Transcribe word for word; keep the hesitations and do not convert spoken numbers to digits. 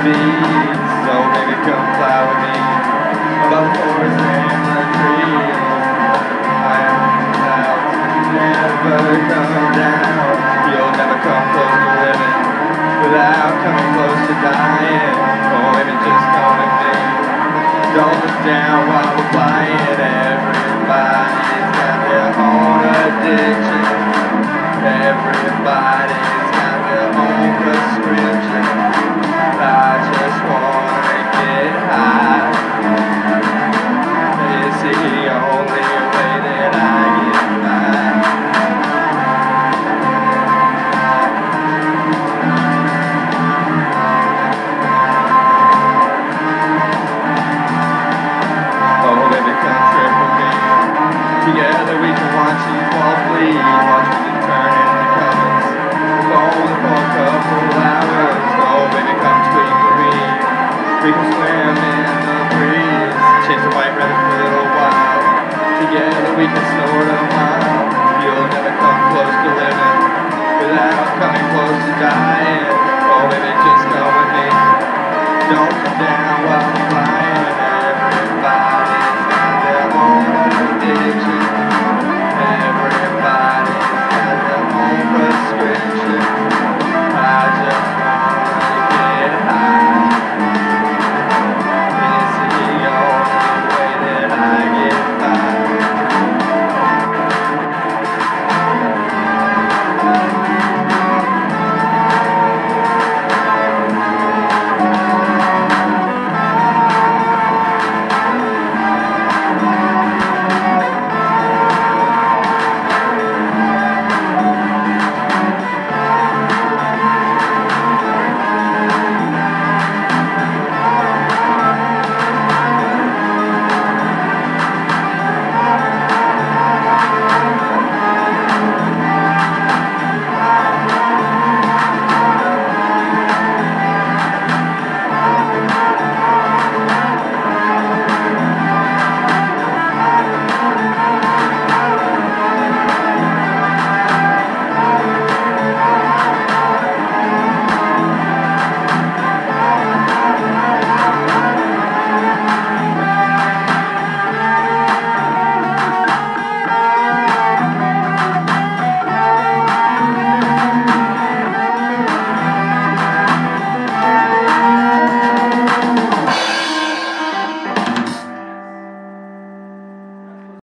be. So baby, come fly with me above the forest and the trees. I am about to never come down. You'll never come close to living without coming close to dying. Oh baby, just come with me. Don't look down while we're flying. Everybody's got their own addiction. Everybody